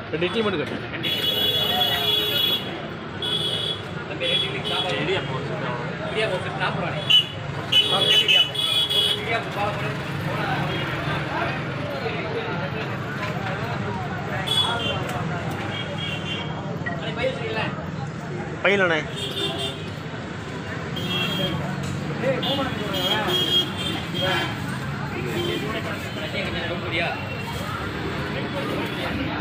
2 இட்லி மட்டும் கட்டு. 2 இட்லி. தம்பி 2 இட்லி சாப்பாடு. இடியாப்பம் சாப்பிடுவானே. இடியாப்பம் பாவம். பையனே ரொம்ப